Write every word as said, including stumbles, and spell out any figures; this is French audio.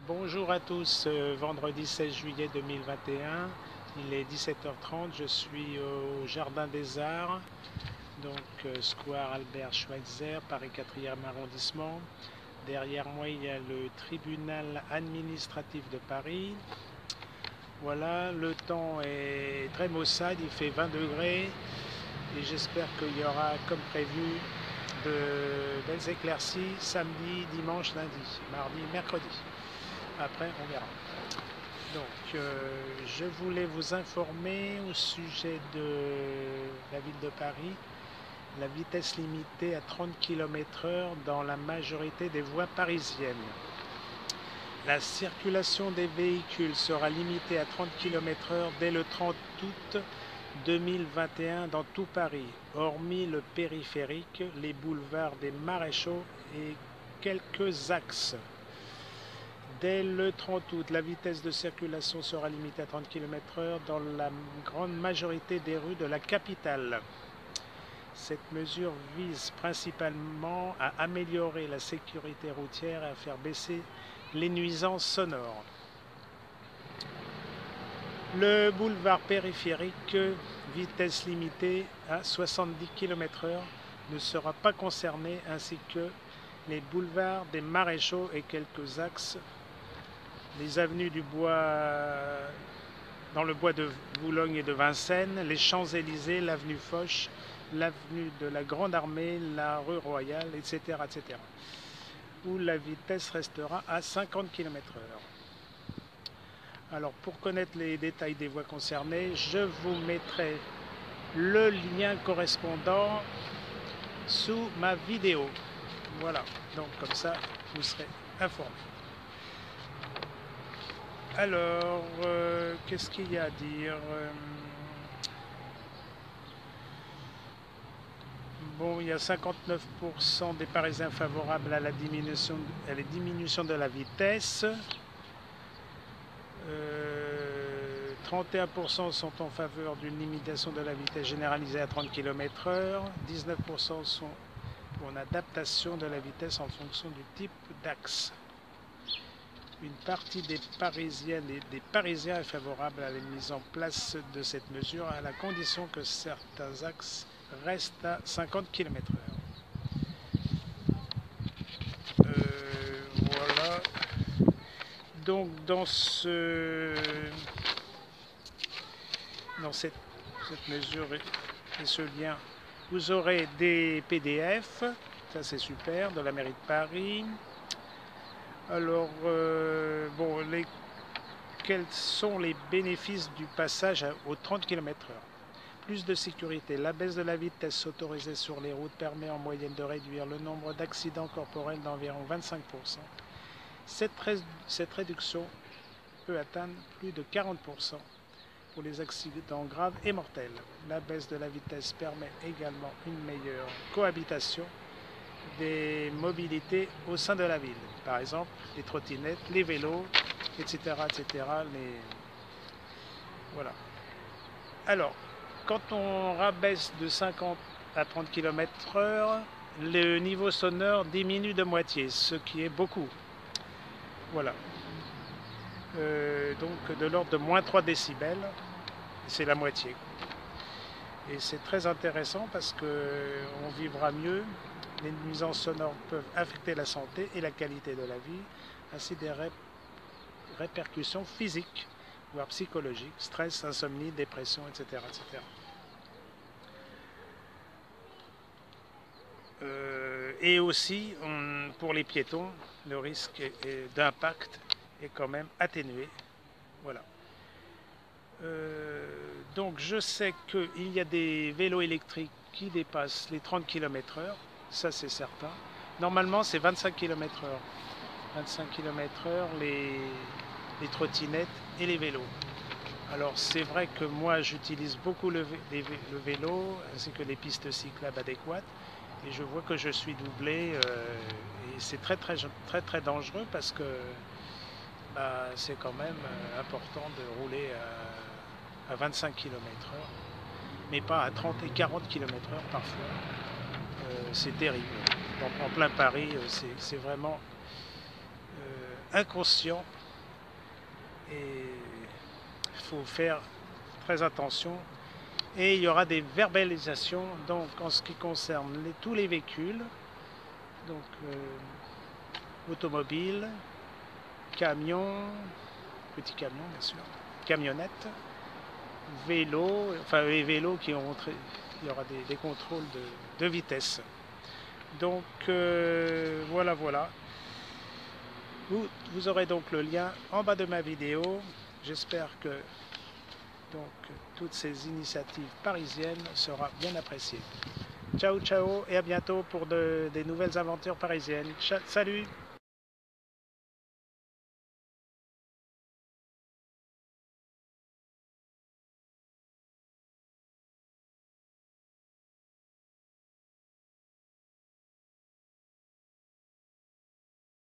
Bonjour à tous, euh, vendredi seize juillet deux mille vingt et un, il est dix-sept heures trente, je suis au Jardin des Arts, donc euh, Square Albert Schweitzer, Paris quatrième arrondissement. Derrière moi il y a le tribunal administratif de Paris. Voilà, le temps est très maussade, il fait vingt degrés et j'espère qu'il y aura comme prévu de belles éclaircies samedi, dimanche, lundi, mardi, mercredi. Après, on verra. Donc, euh, je voulais vous informer au sujet de la ville de Paris. La vitesse limitée à trente kilomètres heure dans la majorité des voies parisiennes. La circulation des véhicules sera limitée à trente kilomètres heure dès le trente août deux mille vingt et un dans tout Paris, hormis le périphérique, les boulevards des Maréchaux et quelques axes. Dès le trente août, la vitesse de circulation sera limitée à trente kilomètres heure dans la grande majorité des rues de la capitale. Cette mesure vise principalement à améliorer la sécurité routière et à faire baisser les nuisances sonores. Le boulevard périphérique, vitesse limitée à soixante-dix kilomètres heure, ne sera pas concerné, ainsi que les boulevards des Maréchaux et quelques axes, les avenues du Bois, dans le bois de Boulogne et de Vincennes, les Champs-Élysées, l'avenue Foch, l'avenue de la Grande Armée, la rue Royale, et cetera, et cetera, où la vitesse restera à cinquante kilomètres heure. Alors, pour connaître les détails des voies concernées, je vous mettrai le lien correspondant sous ma vidéo. Voilà, donc comme ça, vous serez informés. Alors, euh, qu'est-ce qu'il y a à dire? Bon, il y a cinquante-neuf pour cent des Parisiens favorables à la diminution, à la diminution de la vitesse. Euh, trente et un pour cent sont en faveur d'une limitation de la vitesse généralisée à trente kilomètres heure. dix-neuf pour cent sont pour une adaptation de la vitesse en fonction du type d'axe. Une partie des Parisiennes et des Parisiens est favorable à la mise en place de cette mesure à la condition que certains axes restent à cinquante kilomètres heure. Euh, voilà. Donc dans ce dans cette, cette mesure et ce lien, vous aurez des P D F, ça c'est super, de la mairie de Paris. Alors, euh, bon, les, quels sont les bénéfices du passage aux trente kilomètres heure? Plus de sécurité. La baisse de la vitesse autorisée sur les routes permet en moyenne de réduire le nombre d'accidents corporels d'environ vingt-cinq pour cent. Cette, ré, cette réduction peut atteindre plus de quarante pour cent pour les accidents graves et mortels. La baisse de la vitesse permet également une meilleure cohabitation des mobilités au sein de la ville, par exemple les trottinettes, les vélos, et cetera, et cetera. Les... Voilà. Alors, quand on rabaisse de cinquante à trente kilomètres heure, le niveau sonore diminue de moitié, ce qui est beaucoup. Voilà. Euh, donc de l'ordre de moins trois décibels, c'est la moitié. Et c'est très intéressant parce qu'on vivra mieux. Les nuisances sonores peuvent affecter la santé et la qualité de la vie, ainsi des ré répercussions physiques, voire psychologiques, stress, insomnie, dépression, et cetera, et cetera. Euh, et aussi, on, pour les piétons, le risque d'impact est quand même atténué. Voilà. Euh, donc je sais qu'il y a des vélos électriques qui dépassent les trente kilomètres heure. Ça c'est certain. Normalement c'est vingt-cinq kilomètres heure. vingt-cinq kilomètres heure les, les trottinettes et les vélos. Alors c'est vrai que moi j'utilise beaucoup le, les, le vélo ainsi que les pistes cyclables adéquates et je vois que je suis doublé euh, et c'est très très très très dangereux parce que bah, c'est quand même important de rouler à, à vingt-cinq kilomètres heure mais pas à trente et quarante kilomètres heure parfois. Euh, c'est terrible. En, en plein Paris, c'est vraiment euh, inconscient et il faut faire très attention. Et il y aura des verbalisations donc en ce qui concerne les, tous les véhicules, donc euh, automobiles, camions, petits camions bien sûr, camionnettes, vélos, enfin les vélos qui ont il y aura des, des contrôles de, de vitesse. Donc euh, voilà voilà. Vous, vous aurez donc le lien en bas de ma vidéo. J'espère que donc toutes ces initiatives parisiennes seront bien appréciées. Ciao ciao et à bientôt pour de, des nouvelles aventures parisiennes. Salut!